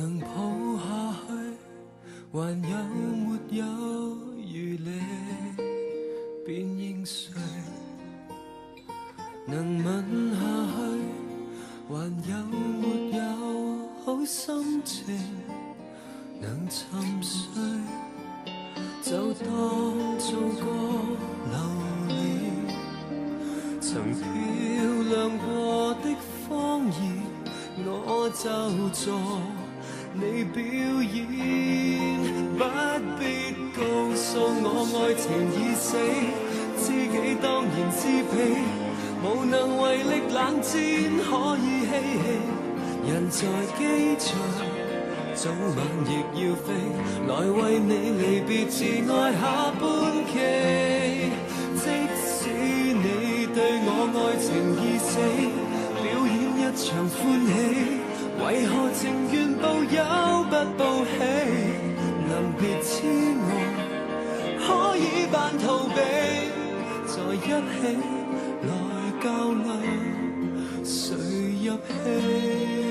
能抱下去，還有沒有餘力便應睡？能吻下去，還有沒有好心情能沉睡？就當做個流年，曾漂亮過的謊言，我就做你表演。不必告訴我愛情已死，知己當然知彼，無能為力冷戰可以嬉戲。人在機場早晚亦要飛，來為你離別自愛下半期。即使你對我愛情已死，表演一場歡喜，為何情願報憂不報喜？臨別之愛可以扮逃避，在一起來較量誰入戲。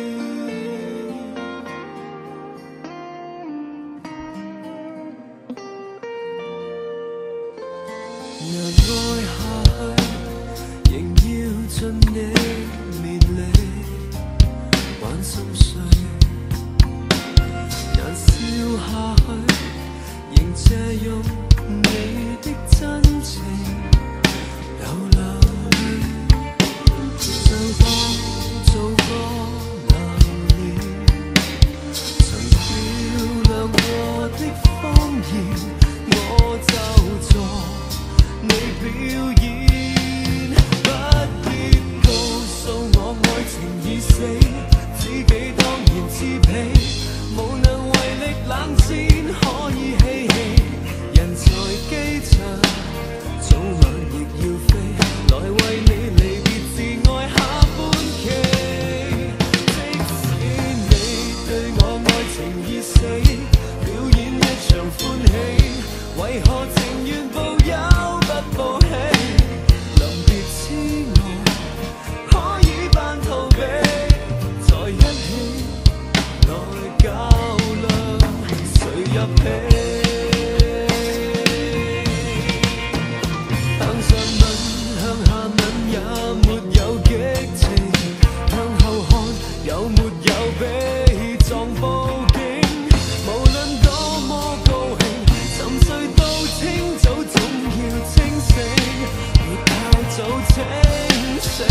能愛下去，仍要盡你綿理，還心碎。難笑下去，仍借用你的真情，流淚，就當做個流年，曾漂亮過的謊言，我就做你表演。不必告訴我愛情已死，知己當然知彼，無能為力冷戰可以嬉戲。人在機場早晚亦要飛，來為你離別自愛下半期。即使你對我愛情已死，表演一場歡喜，為何情願報憂不報喜？臨別之愛可以扮逃避，在一起來較量誰入戲？向上吻向下吻也沒有激情，向後看有沒有被撞報警？無論多麼高興，沉睡到清早總要清醒，別太早清醒。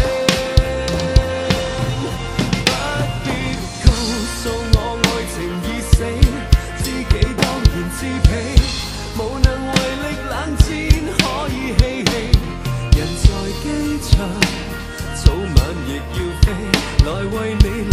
不必告訴我愛情已死，知己當然知彼，無能為力冷戰可以嬉戲。人在機場早晚亦要飛，來為你